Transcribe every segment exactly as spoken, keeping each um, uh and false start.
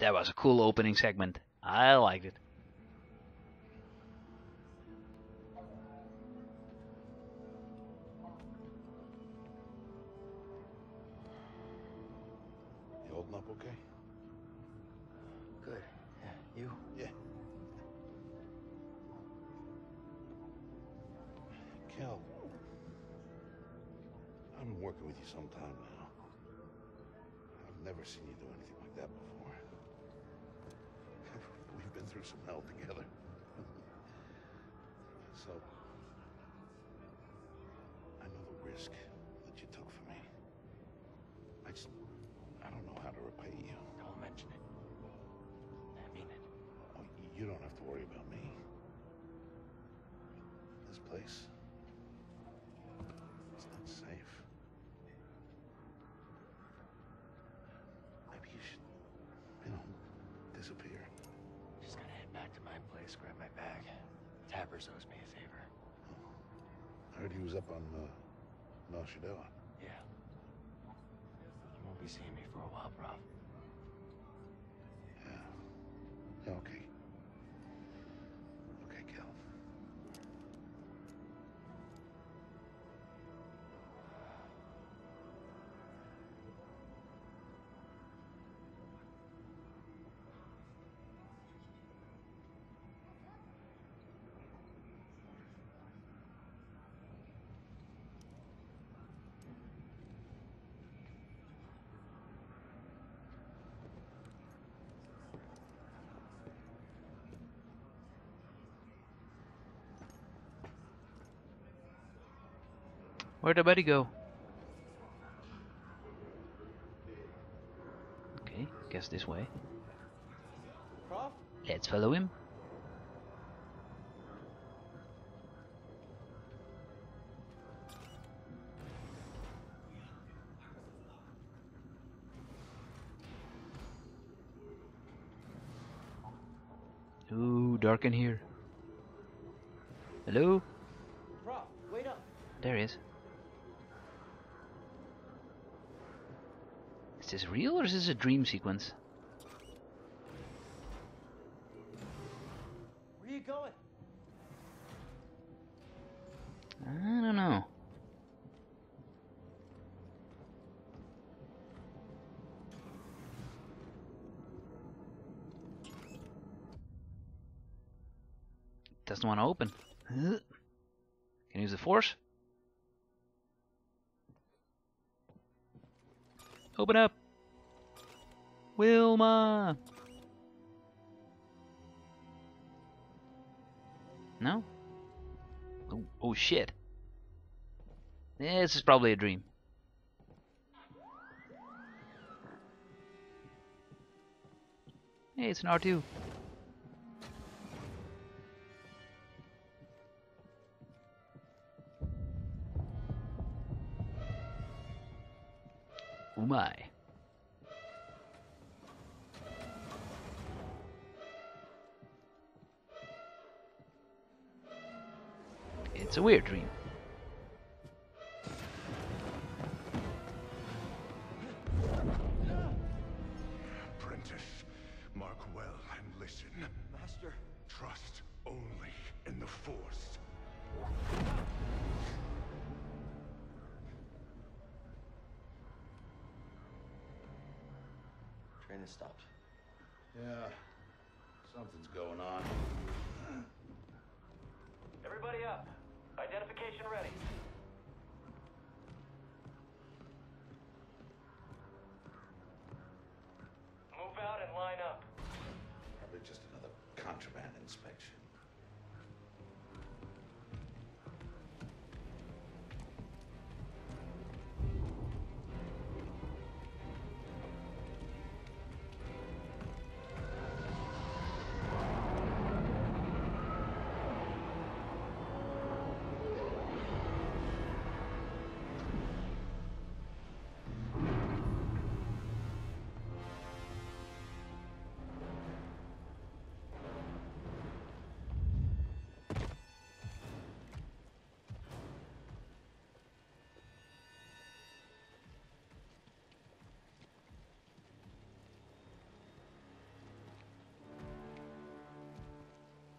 That was a cool opening segment. I liked it. You holding up okay? Good. Yeah, you? Yeah. Kel, I've been working with you some time now. I've never seen you do anything like that before. We've been through some hell together. So, I know the risk that you took for me. I just, I don't know how to repay you. Don't mention it. I mean it. Oh, you don't have to worry about me. This place, it's not safe. Maybe you should, you know, disappear. Just gotta head back to my place, grab my bag. Tappers owes me a favor. Oh. I heard he was up on uh, Mel Shadella. Yeah. You won't be seeing me for a while, Prof. Yeah. Yeah, okay. Okay, Kel. Where'd the buddy go? Okay, guess this way. Prof? Let's follow him. Ooh, dark in here. Hello? Prof, wait up. There he is. Is this real or is this a dream sequence? Where are you going? I don't know. Doesn't want to open. Can you use the force? Open up! Wilma! No? Oh, oh shit. Yeah, this is probably a dream. Hey, it's an R two. Oh my. It's a weird dream. Apprentice, mark well and listen. Master. Trust only in the Force. Train has stopped. Yeah, something's going on. Everybody up. Identification ready. Move out and line up. Probably just another contraband inspection.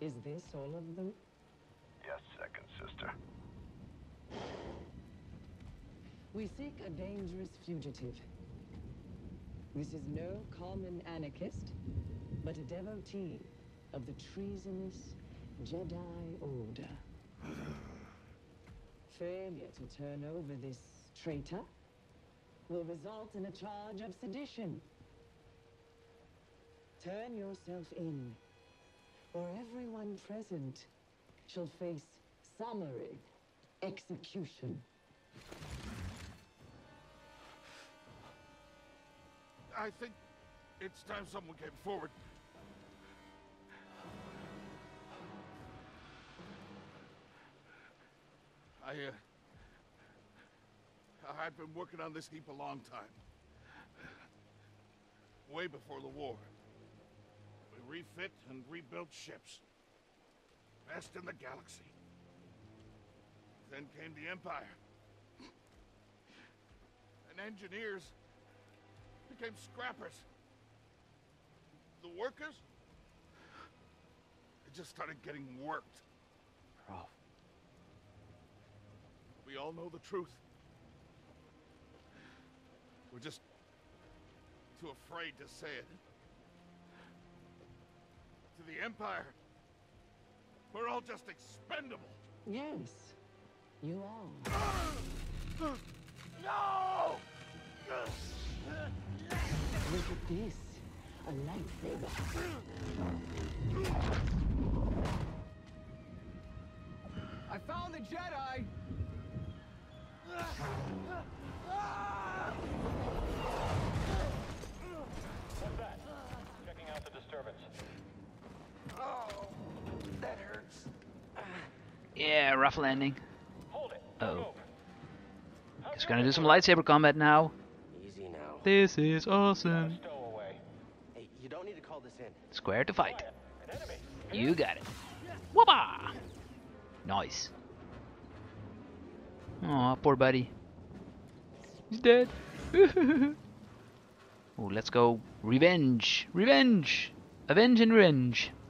Is this all of them? Yes, second sister. We seek a dangerous fugitive. This is no common anarchist, but a devotee of the treasonous Jedi Order. Failure to turn over this traitor will result in a charge of sedition. Turn yourself in, or everyone present shall face summary execution. I think it's time someone came forward. I, uh... I've been working on this heap a long time. Way before the war. We refit and rebuilt ships. Best in the galaxy. Then came the Empire. And engineers became scrappers. The workers, they just started getting worked. Bro. We all know the truth. We're just too afraid to say it. To the Empire, we're all just expendable. Yes, you are. No! Look at this. A lightsaber. I found the Jedi! What's that? Checking out the disturbance. Oh, that hurts. Yeah, rough landing. Hold it. Uh Don't oh. move. Just gonna do some lightsaber combat now. Easy now. This is awesome. Stowaway. Hey, you don't need to call this in. Square to fight. An enemy. You got it. Whoopah! Nice. Aw, poor buddy. He's dead. Oh, let's go. Revenge! Revenge! Avenge and revenge.